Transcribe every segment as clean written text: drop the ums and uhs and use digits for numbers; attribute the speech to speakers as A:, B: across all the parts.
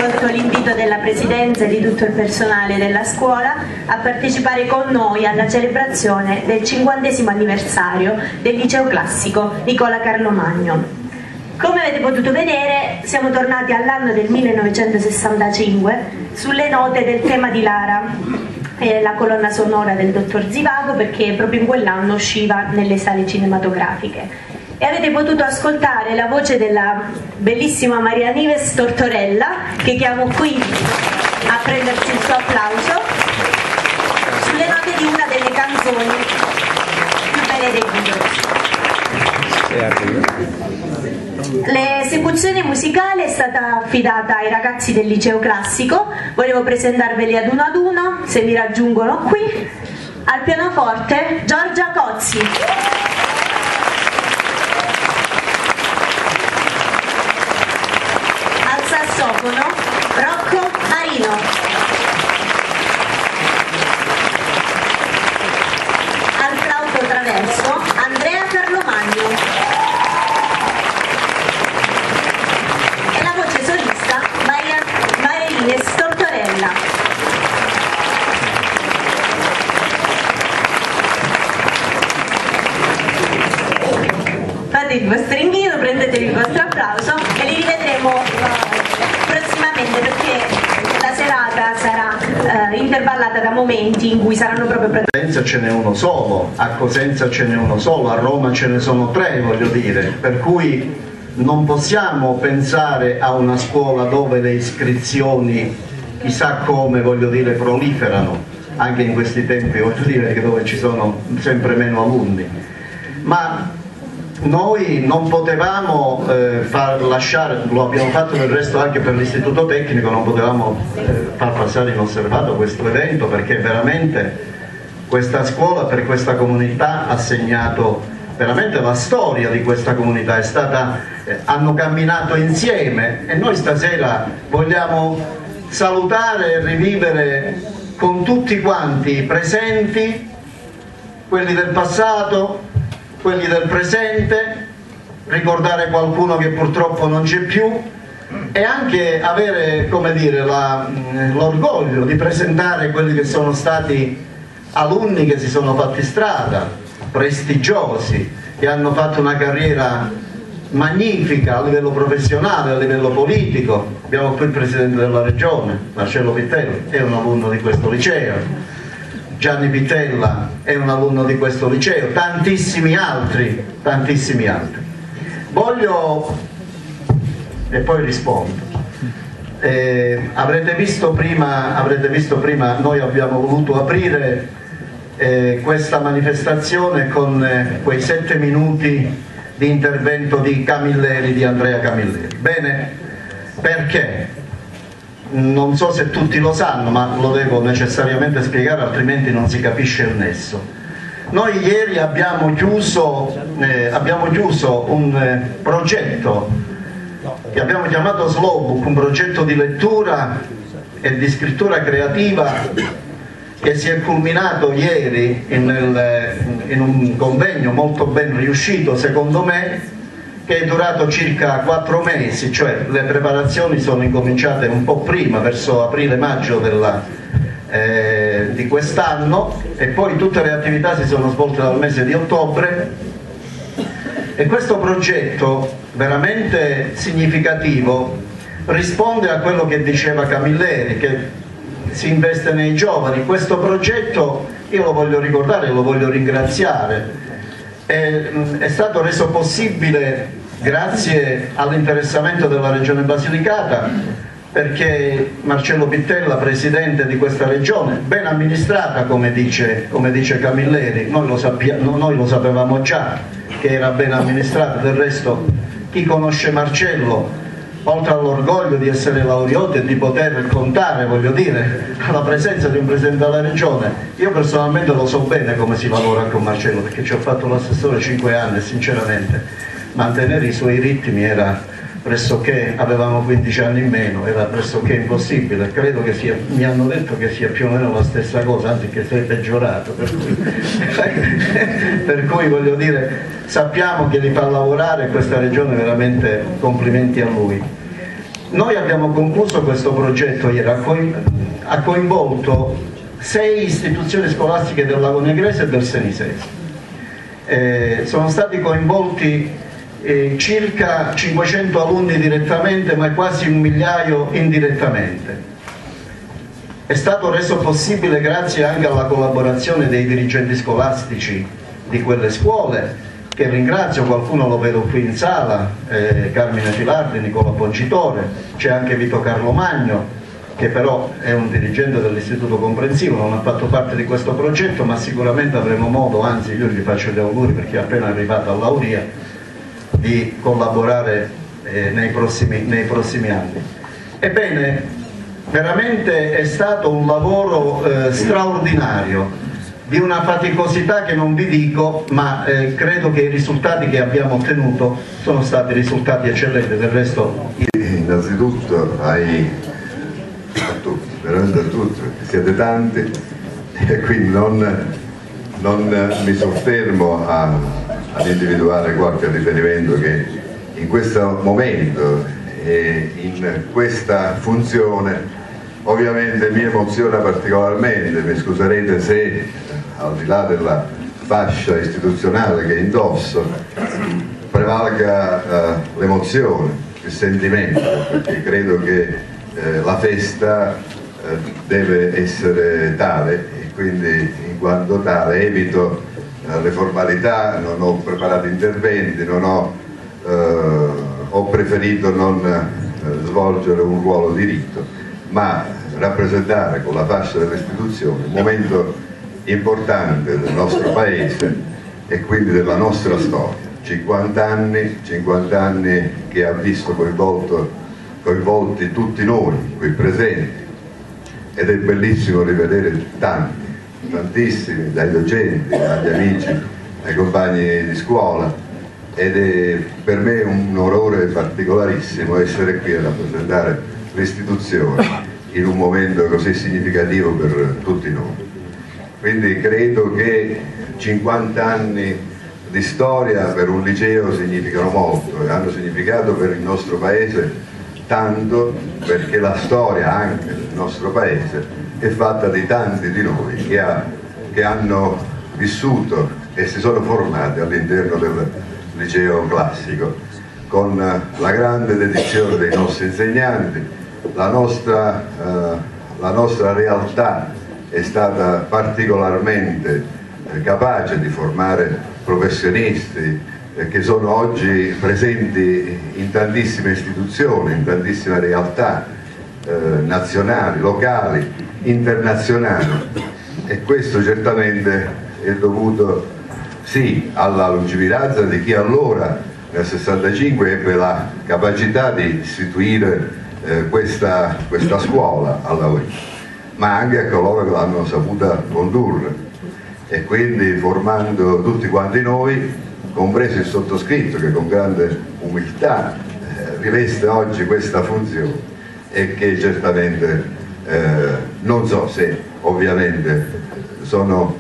A: accolto l'invito della Presidenza e di tutto il personale della scuola a partecipare con noi alla celebrazione del 50° anniversario del Liceo Classico Nicola Carlo Magno. Come avete potuto vedere, siamo tornati all'anno del 1965 sulle note del tema di Lara, la colonna sonora del dottor Zivago, perché proprio in quell'anno usciva nelle sale cinematografiche. E avete potuto ascoltare la voce della bellissima Maria Nives Tortorella, che chiamo qui a prendersi il suo applauso, sulle note di una delle canzoni più belle dei Beatles. L'esecuzione musicale è stata affidata ai ragazzi del Liceo Classico. Volevo presentarveli ad uno, se mi raggiungono qui. Al pianoforte Giorgia Cozzi. Al sassofono Rocco Marino. Al flauto traverso Andrea Carlomagno. Tortorella. Fate il vostro invito, prendetevi il vostro applauso e li rivedremo prossimamente, perché la serata sarà intervallata da momenti in cui saranno proprio
B: a Cosenza ce n'è uno solo, a Cosenza ce n'è uno solo, a Roma ce ne sono 3, voglio dire, per cui non possiamo pensare a una scuola dove le iscrizioni chissà come, voglio dire, proliferano, anche in questi tempi, voglio dire, che dove ci sono sempre meno alunni. Ma noi non potevamo far lasciare, lo abbiamo fatto del resto anche per l'istituto tecnico, non potevamo far passare inosservato questo evento, perché veramente questa scuola per questa comunità ha segnato veramente la storia di questa comunità, è stata, hanno camminato insieme, e noi stasera vogliamo salutare e rivivere con tutti quanti i presenti, quelli del passato, quelli del presente, ricordare qualcuno che purtroppo non c'è più e anche avere, come dire, l'orgoglio di presentare quelli che sono stati alunni che si sono fatti strada, prestigiosi, che hanno fatto una carriera magnifica a livello professionale, a livello politico. Abbiamo qui il Presidente della Regione, Marcello Pittella, è un alunno di questo liceo, Gianni Pittella è un alunno di questo liceo, tantissimi altri, tantissimi altri. Voglio, e poi rispondo, avrete visto prima, noi abbiamo voluto aprire questa manifestazione con quei 7 minuti di intervento di Camilleri, di Andrea Camilleri. Bene, perché? Non so se tutti lo sanno, ma lo devo necessariamente spiegare, altrimenti non si capisce il nesso. Noi ieri abbiamo chiuso un progetto che abbiamo chiamato Slowbook, un progetto di lettura e di scrittura creativa che si è culminato ieri in un convegno molto ben riuscito, secondo me, che è durato circa 4 mesi, cioè le preparazioni sono incominciate un po' prima, verso aprile-maggio di quest'anno, e poi tutte le attività si sono svolte dal mese di ottobre, e questo progetto veramente significativo risponde a quello che diceva Camilleri, che si investe nei giovani. Questo progetto io lo voglio ricordare, lo voglio ringraziare, è stato reso possibile grazie all'interessamento della Regione Basilicata, perché Marcello Pittella, presidente di questa regione, ben amministrata come dice Camilleri, noi lo sapevamo già che era ben amministrata, del resto chi conosce Marcello, oltre all'orgoglio di essere laureato e di poter contare, voglio dire, alla presenza di un Presidente della Regione, io personalmente lo so bene come si lavora con Marcello, perché ci ho fatto l'assessore 5 anni e sinceramente mantenere i suoi ritmi era pressoché, avevamo 15 anni in meno, era pressoché impossibile. Credo che mi hanno detto che sia più o meno la stessa cosa, anzi che sei peggiorato, per cui voglio dire, sappiamo che li fa lavorare questa regione, veramente complimenti a lui. Noi abbiamo concluso questo progetto ieri, ha coinvolto 6 istituzioni scolastiche del Lago Negrese e del Senisese. Sono stati coinvolti circa 500 alunni direttamente, ma quasi 1 migliaio indirettamente. È stato reso possibile grazie anche alla collaborazione dei dirigenti scolastici di quelle scuole, che ringrazio, qualcuno lo vedo qui in sala, Carmine Filardi, Nicola Poncitore, c'è anche Vito Carlo Magno, che però è un dirigente dell'Istituto Comprensivo, non ha fatto parte di questo progetto, ma sicuramente avremo modo, anzi io gli faccio gli auguri perché è appena arrivato a Lauria, di collaborare nei prossimi anni. Ebbene, veramente è stato un lavoro straordinario, di una faticosità che non vi dico, ma credo che i risultati che abbiamo ottenuto sono stati risultati eccellenti. Del resto
C: innanzitutto a tutti, veramente a tutti, siete tanti e quindi non mi soffermo ad individuare qualche riferimento che in questo momento e in questa funzione ovviamente mi emoziona particolarmente. Mi scuserete se al di là della fascia istituzionale che indosso prevalga l'emozione, il sentimento, perché credo che la festa deve essere tale e quindi in quanto tale evito le formalità, non ho preparato interventi, ho preferito non svolgere un ruolo di rito, ma rappresentare con la fascia dell'istituzione un momento importante del nostro paese e quindi della nostra storia. 50 anni che ha visto coinvolti tutti noi qui presenti, ed è bellissimo rivedere tantissimi, dai docenti agli amici, ai compagni di scuola, ed è per me un onore particolarissimo essere qui a rappresentare l'istituzione in un momento così significativo per tutti noi. Quindi credo che 50 anni di storia per un liceo significano molto e hanno significato per il nostro paese tanto, perché la storia anche del nostro paese è fatta di tanti di noi che hanno vissuto e si sono formati all'interno del liceo classico, con la grande dedizione dei nostri insegnanti. La nostra realtà è stata particolarmente capace di formare professionisti che sono oggi presenti in tantissime istituzioni, in tantissime realtà nazionali, locali, internazionali, e questo certamente è dovuto sì alla lungimiranza di chi allora nel 65 ebbe la capacità di istituire questa scuola alla UIL, ma anche a coloro che l'hanno saputa condurre, e quindi formando tutti quanti noi, compreso il sottoscritto, che con grande umiltà riveste oggi questa funzione e che certamente non so se ovviamente sono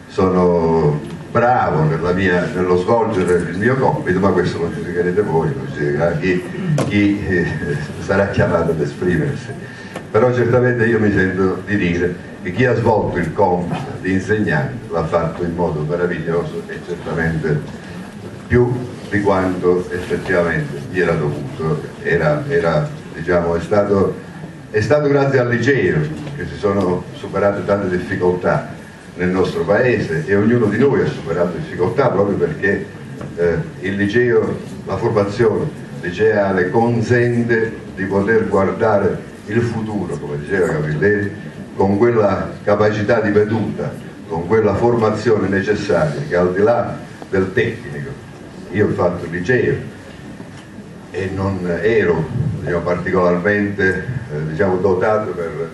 C: bravo nello svolgere il mio compito, ma questo lo giudicherete voi, lo giudicherà chi sarà chiamato ad esprimersi. Però certamente io mi sento di dire che chi ha svolto il compito di insegnante l'ha fatto in modo meraviglioso e certamente più di quanto effettivamente gli era dovuto. Diciamo, è stato grazie al liceo che si sono superate tante difficoltà nel nostro paese, e ognuno di noi ha superato difficoltà proprio perché il liceo, la formazione liceale consente di poter guardare il futuro, come diceva Camilleri, con quella capacità di veduta, con quella formazione necessaria, che al di là del tecnico, io ho fatto il liceo e non ero particolarmente dotato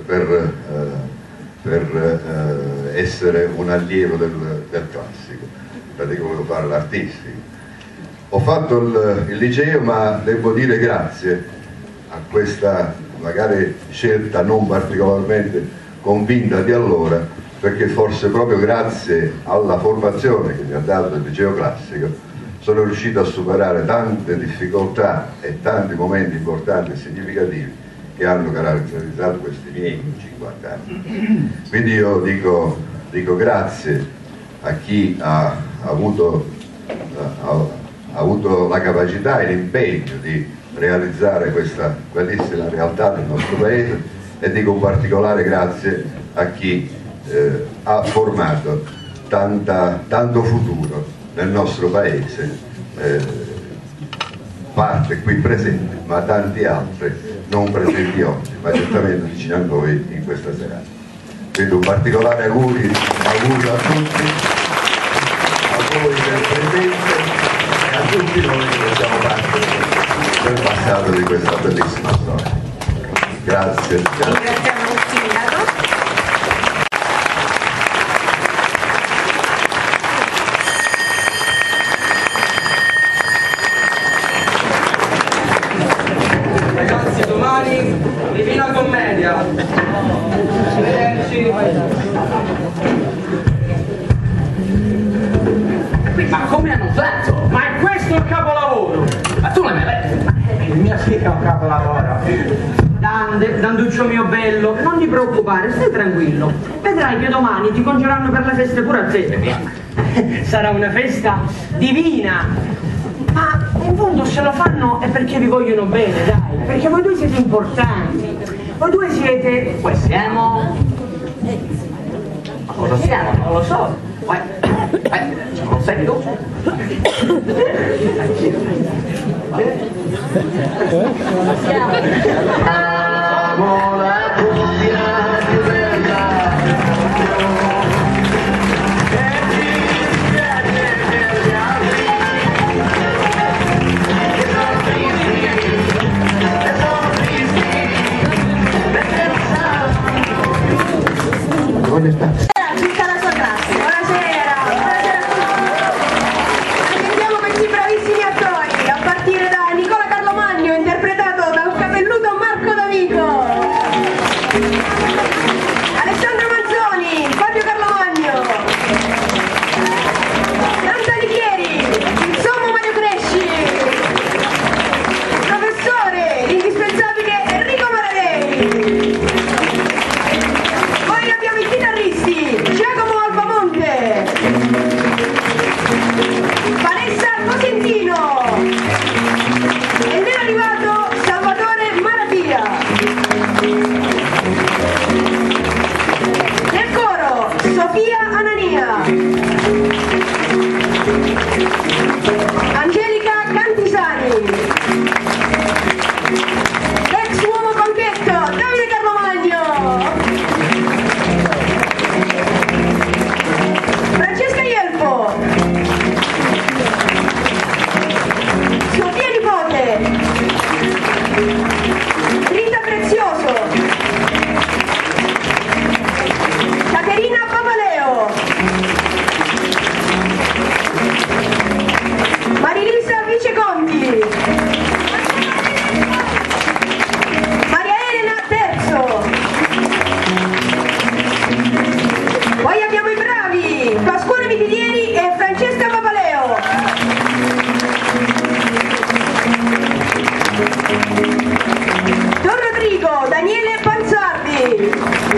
C: per essere un allievo del classico, perché volevo fare l'artistico. Ho fatto il liceo, ma devo dire grazie a questa magari scelta non particolarmente convinta di allora, perché forse proprio grazie alla formazione che mi ha dato il liceo classico sono riuscito a superare tante difficoltà e tanti momenti importanti e significativi che hanno caratterizzato questi miei 50 anni. Quindi io dico grazie a chi ha avuto la capacità e l'impegno di realizzare questa bellissima realtà del nostro paese, e dico un particolare grazie a chi ha formato tanto futuro nel nostro paese, parte qui presente, ma tanti altri non presenti oggi, ma certamente vicino a noi in questa serata. Quindi un particolare augurio a tutti, a voi del presente e a tutti noi che siamo parte del passato di questa bellissima storia. Grazie.
A: Ringraziamo il sindaco.
D: Ragazzi, domani Divina Commedia. Arrivederci. Ma come hanno fatto? Ma è questo il capolavoro! Ma tu l'hai mai letto? Mia figlia è un capolavoro. Danduccio mio bello, non ti preoccupare, stai tranquillo. Vedrai che domani ti congeranno per la festa pure a te. Sarà una festa divina. Ma in fondo se lo fanno è perché vi vogliono bene, dai. Perché voi due siete importanti. Voi due siete... Poi siamo... Ma cosa siamo? Non lo so. Non lo sai tu?
B: Amo la cumbia più bella che ti piace per gli altri, che sono tristi, perché non sanno.
C: Dove sta?
A: Tutta la sua classe. Buonasera. Buonasera a tutti. Sentiamo questi bravissimi attori, a partire da Nicola Carlomagno, interpretato dal capelluto Marco D'Amico. Alessandro Manzoni, Fabio Carlomagno. Nando Alighieri, il sommo Mario Cresci. Professore, l'indispensabile Enrico Maradei. Poi abbiamo i chitarristi Giacomo Albamonte, Vanessa Cosentino ed è arrivato Salvatore Maratia. Nel coro Sofia Anania, Angelica Cantisani, l'ex uomo conchetto Davide Carlomagno, Francesca Ielpo, Sofia Nipote, Rita Prezioso, Caterina Papaleo, Marilisa Viceconti, Maria Elena Terzo. Poi abbiamo i bravi Pasquale Vitilieri e Francesca Papaleo. Don Rodrigo, Daniele Panzardi.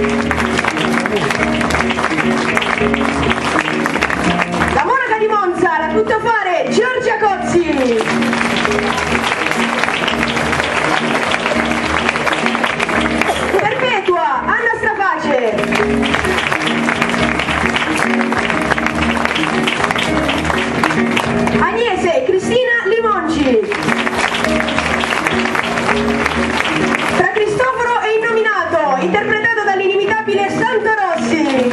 A: La monaca di Monza, la tuttofare Giorgia Cozzi. Perpetua, Anna Straface. Agnese Cristina Limonci. Tra Cristoforo e Innominato, interpretato dall'inimitabile Santo Rossi.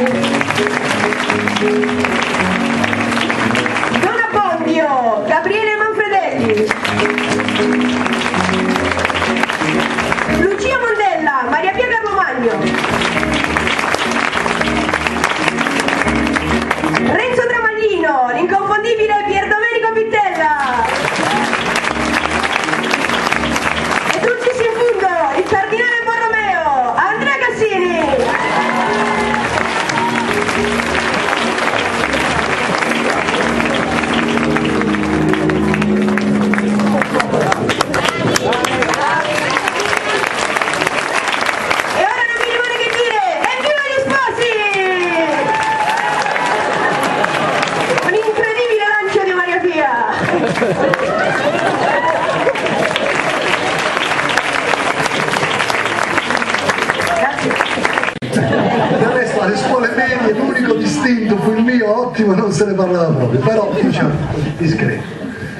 A: Don Abbondio, Gabriele Manfredelli. Lucia Mondella, Maria Pia Carlomagno. Renzo Travaglino, l'inconfondibile Pier Domenico Pittella. E tutti in fondo, il cardinale Borromeo, Andrea Cassini.
E: ottimo, non se ne parlava proprio, però diciamo discreto.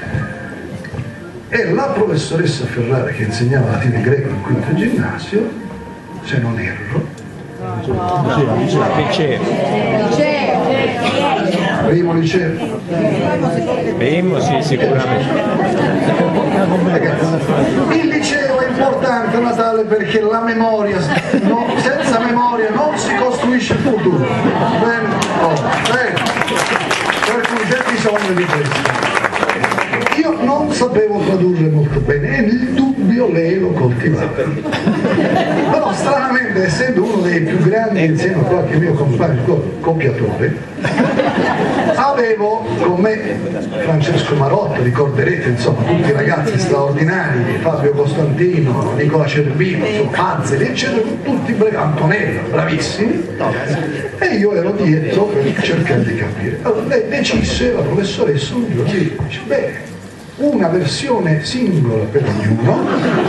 E: E la professoressa Ferrara, che insegnava latino e greco in quinto ginnasio, se non erro, primo liceo.
F: Primo, sì, sicuramente.
E: Ragazzi, il liceo è importante a Natale perché la memoria, senza memoria non si costruisce il futuro. Bene? Bene. Per cui c'è bisogno di questo. Io non sapevo tradurre molto bene e il dubbio lei lo coltivava. Però stranamente, essendo uno dei più grandi insieme a qualche mio compagno copiatore, avevo con me Francesco Marotto, ricorderete insomma tutti i ragazzi straordinari, Fabio Costantino, Nicola Cervino, Fazzeli, eccetera, tutti Antonello, bravissimi, e io ero dietro per cercare di capire. Allora lei decise, la professoressa, un giorno dice, bene, una versione singola per ognuno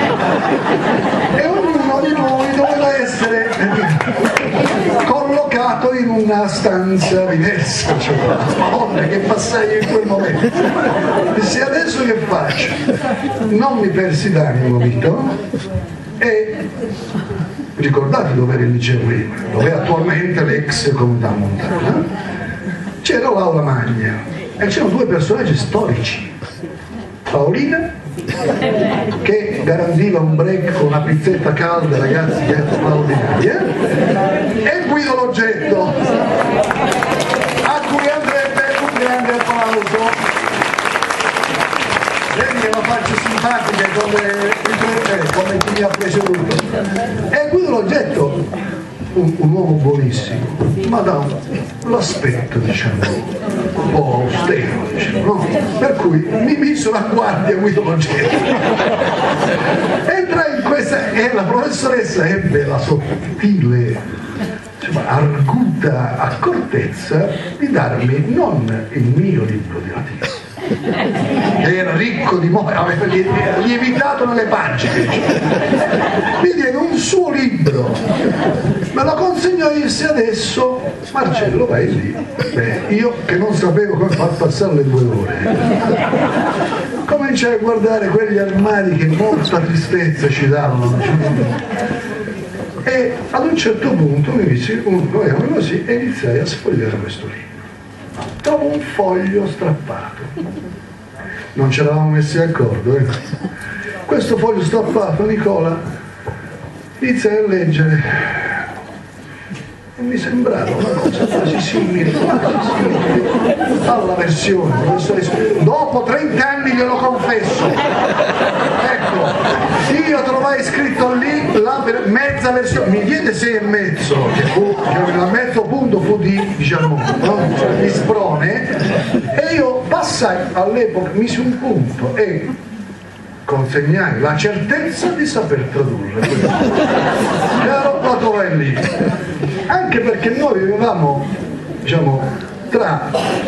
E: e ognuno di noi doveva essere collocato in una stanza diversa. Cioè, madonna, che passai in quel momento. Dissi, adesso che faccio? Non mi persi d'animo, Vito, e ricordate dove era il liceo prima, dove è attualmente l'ex Comunità Montana, c'era l'Aula Magna e c'erano due personaggi storici. Paolina, che garantiva un break con una pizzetta calda, ragazzi, che è straordinaria, e Guido Loggetto, a cui andrebbe un grande applauso. Vedi la faccia simpatica come chi mi ha preceduto. E Guido Loggetto, un uomo buonissimo, ma da l'aspetto, diciamo, un po' austero, diciamo, no? Per cui mi misero a guardia Guido Loggetto. Entrai in questa e la professoressa ebbe la sottile, insomma, arguta accortezza di darmi non il mio libro di latino, che era ricco di aveva lievitato nelle pagine, mi diede un suo libro, me lo consegnò e disse, adesso Marcello vai lì. Beh, io che non sapevo come far passare le 2 ore cominciai a guardare quegli armadi che molta tristezza ci davano, e ad un certo punto mi disse, noi eravamo così, e iniziai a sfogliare questo libro. Trovo un foglio strappato, non ci eravamo messi d'accordo, questo foglio strappato, Nicola, iniziai a leggere e mi sembrava una cosa quasi simile alla versione, dopo 30 anni glielo confesso, ecco, io trovai scritto lì la mezza versione, mi diede 6,5, che fu, il mezzo punto fu di, diciamo, di sprone, e io passai all'epoca, misi un punto e consegnai la certezza di saper tradurre. Caro, la trovai lì, anche perché noi vivevamo, diciamo, tra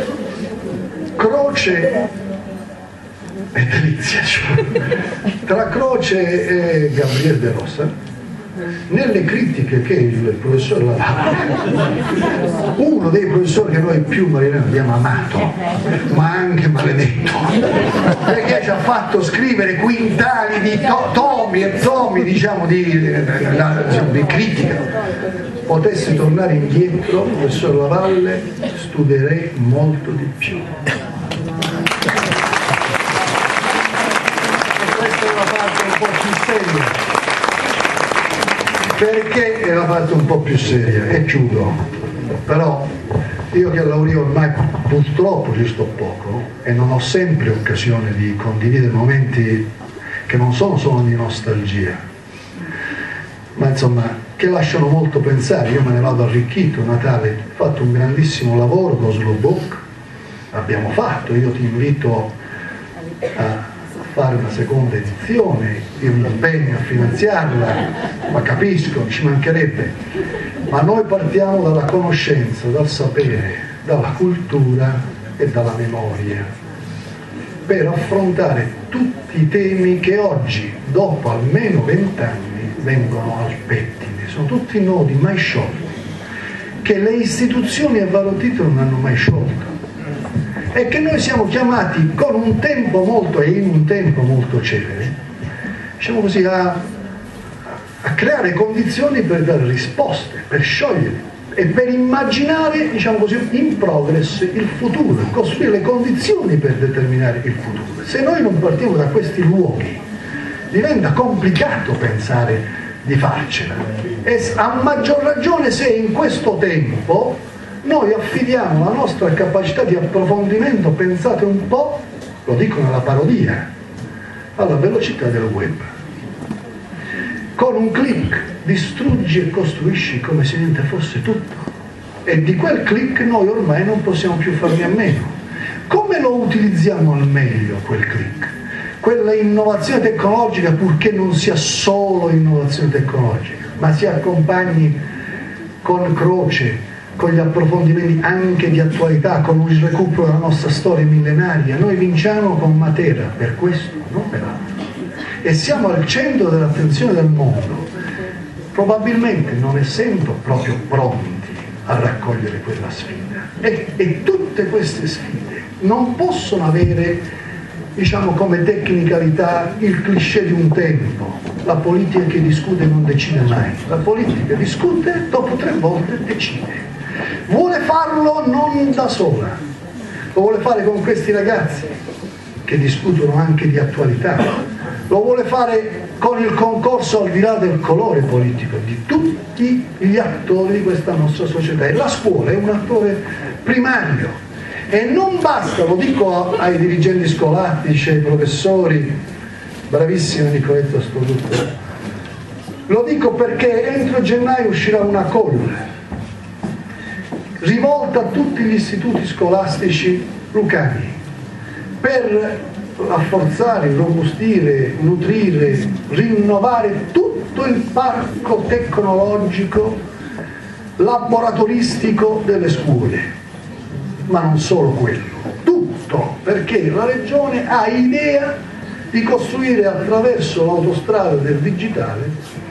E: Croce e Delizia, cioè, tra Croce e Gabriele De Rosa, nelle critiche che il professor Lavalle, uno dei professori che noi più marinari abbiamo amato, ma anche maledetto, perché ci ha fatto scrivere quintali di tomi e tomi, diciamo, di critica, potessi tornare indietro, professor Lavalle, studierei molto di più. Questa è una parte un po' più seria. Perché è la parte un po' più seria, e chiudo, però io che a Laurio ormai purtroppo ci sto poco e non ho sempre occasione di condividere momenti che non sono solo di nostalgia, ma insomma che lasciano molto pensare. Io me ne vado arricchito. Natale, ho fatto un grandissimo lavoro con Slowbook, abbiamo fatto, io ti invito a fare una seconda edizione, io mi impegno a finanziarla, ma capisco, ci mancherebbe, ma noi partiamo dalla conoscenza, dal sapere, dalla cultura e dalla memoria, per affrontare tutti i temi che oggi, dopo almeno 20 anni, vengono al pettine. Sono tutti nodi mai sciolti, che le istituzioni a vario titolo non hanno mai sciolto. è che noi siamo chiamati con un tempo molto e in un tempo molto celere, diciamo così, a creare condizioni per dare risposte, per sciogliere e per immaginare, diciamo così, in progress il futuro, costruire le condizioni per determinare il futuro. Se noi non partiamo da questi luoghi diventa complicato pensare di farcela, e a maggior ragione se in questo tempo noi affidiamo la nostra capacità di approfondimento, pensate un po', lo dico nella parodia, alla velocità del web. Con un click distruggi e costruisci come se niente fosse tutto, e di quel click noi ormai non possiamo più farne a meno. Come lo utilizziamo al meglio quel click? Quella innovazione tecnologica, purché non sia solo innovazione tecnologica, ma si accompagni con croce, con gli approfondimenti anche di attualità, con il recupero della nostra storia millenaria. Noi vinciamo con Matera per questo, non per altro, e siamo al centro dell'attenzione del mondo, probabilmente non essendo proprio pronti a raccogliere quella sfida. E tutte queste sfide non possono avere, diciamo, come tecnicalità il cliché di un tempo: la politica che discute non decide mai. La politica discute, dopo 3 volte decide. Vuole farlo non da sola, lo vuole fare con questi ragazzi che discutono anche di attualità, lo vuole fare con il concorso, al di là del colore politico, di tutti gli attori di questa nostra società, e la scuola è un attore primario. E non basta, lo dico ai dirigenti scolastici, ai professori, bravissimo Nicoletto Stoluzzo, lo dico perché entro gennaio uscirà una call rivolta a tutti gli istituti scolastici lucani per rafforzare, robustire, nutrire, rinnovare tutto il parco tecnologico, laboratoristico delle scuole, ma non solo quello, tutto, perché la Regione ha idea di costruire attraverso l'autostrada del digitale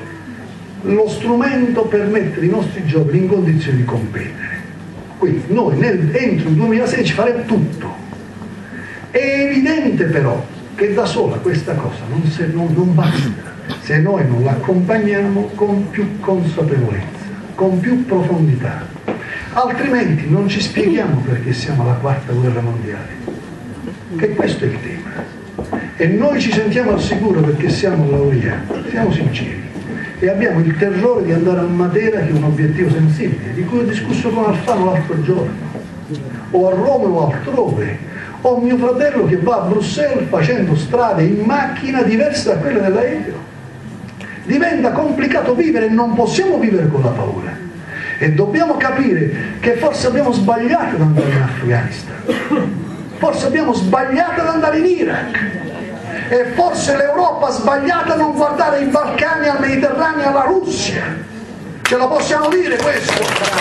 E: lo strumento per mettere i nostri giovani in condizioni di competere. Quindi noi entro il 2016 faremo tutto. È evidente però che da sola questa cosa non basta se noi non l'accompagniamo con più consapevolezza, con più profondità, altrimenti non ci spieghiamo perché siamo alla 4ª guerra mondiale, che questo è il tema, e noi ci sentiamo al sicuro perché siamo laureati, siamo sinceri, e abbiamo il terrore di andare a Matera, che è un obiettivo sensibile, di cui ho discusso con Alfano l'altro giorno, o a Roma o altrove. Ho mio fratello che va a Bruxelles facendo strade in macchina diverse da quelle dell'aereo. Diventa complicato vivere, e non possiamo vivere con la paura, e dobbiamo capire che forse abbiamo sbagliato ad andare in Afghanistan, forse abbiamo sbagliato ad andare in Iraq, e forse l'Europa ha sbagliato a non guardare i Balcani, al Mediterraneo, alla Russia. Ce lo possiamo dire questo?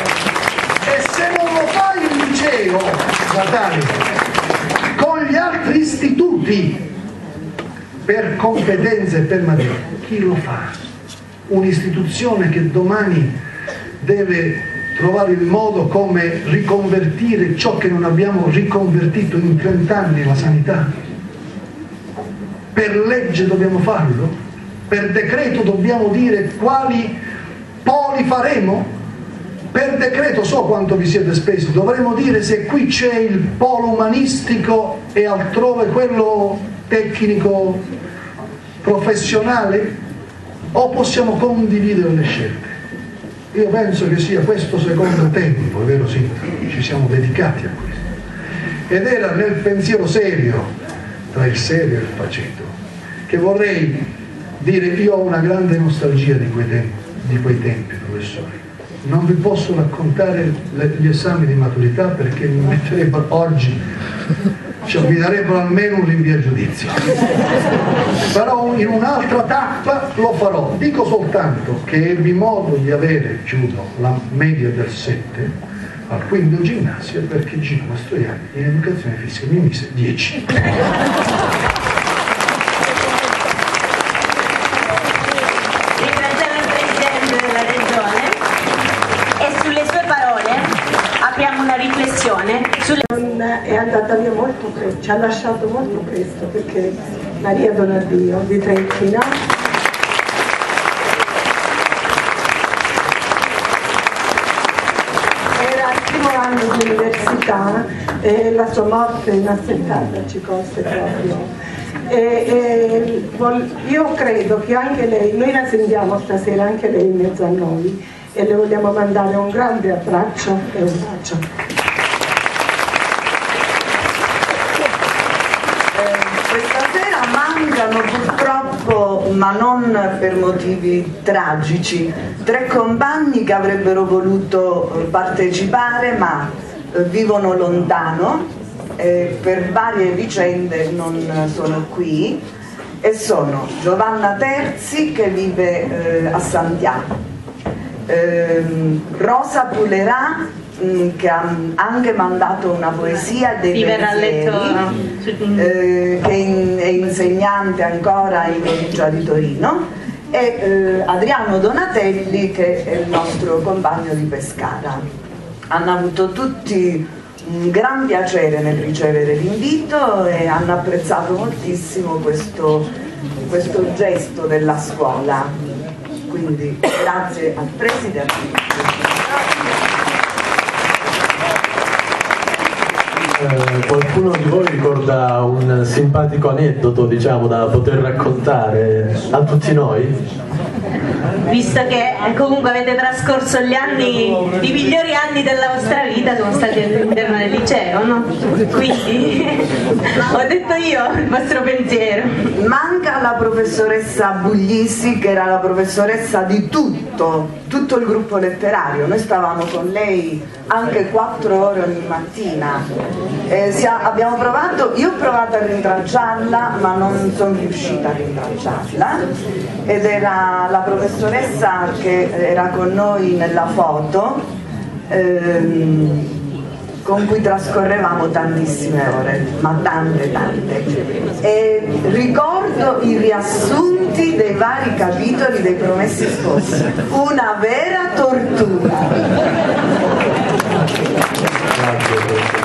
E: E se non lo fa il liceo statale con gli altri istituti per competenze e per materia, chi lo fa? Un'istituzione che domani deve trovare il modo come riconvertire ciò che non abbiamo riconvertito in 30 anni, la sanità. Per legge dobbiamo farlo? Per decreto dobbiamo dire quali poli faremo? Per decreto, so quanto vi siete spesi, dovremmo dire se qui c'è il polo umanistico e altrove quello tecnico professionale, o possiamo condividere le scelte? Io penso che sia questo secondo tempo, è vero Sindaco, ci siamo dedicati a questo, ed era nel pensiero serio, tra il serio e il faceto, che vorrei dire: io ho una grande nostalgia di quei tempi, professori. Non vi posso raccontare gli esami di maturità perché mi metterebbero oggi, cioè mi darebbero almeno un rinvio a giudizio, però in un'altra tappa lo farò. Dico soltanto che ebbi modo di avere, chiudo, la media del 7 al quinto ginnasio perché Gino Mastroianni in educazione fisica mi mise 10.
A: Ringraziamo il Presidente della Regione e sulle sue parole apriamo una riflessione sulle...
G: è andata via molto presto, ci ha lasciato molto presto, perché Maria Donadio di Trentina era al primo anno di università e la sua morte inaspettata ci colse proprio. Io credo che anche lei, noi la sentiamo stasera anche lei in mezzo a noi e le vogliamo mandare un grande abbraccio e un bacio.
H: Questa sera mancano purtroppo, ma non per motivi tragici, 3 compagni che avrebbero voluto partecipare ma vivono lontano. Per varie vicende non sono qui, e sono Giovanna Terzi, che vive a Santiago, Rosa Pulerà, che ha anche mandato una poesia dei pensieri, che è insegnante ancora in provincia di Torino, e Adriano Donatelli, che è il nostro compagno di Pescara. Hanno avuto tutti un gran piacere nel ricevere l'invito e hanno apprezzato moltissimo questo gesto della scuola, quindi grazie al Presidente.
I: Qualcuno di voi ricorda un simpatico aneddoto, diciamo, da poter raccontare a tutti noi?
A: Visto che comunque avete trascorso gli anni, i migliori anni della vostra vita sono stati all'interno del liceo, no? Quindi ho detto io il vostro pensiero.
H: Manca la professoressa Buglisi, che era la professoressa di tutto il gruppo letterario. Noi stavamo con lei anche 4 ore ogni mattina. Abbiamo provato, io ho provato a rintracciarla, ma non sono riuscita a rintracciarla, ed era la professoressa che era con noi nella foto, con cui trascorrevamo tantissime ore, ma tante. E ricordo i riassunti dei vari capitoli dei Promessi Sposi, una vera tortura.
I: Grazie.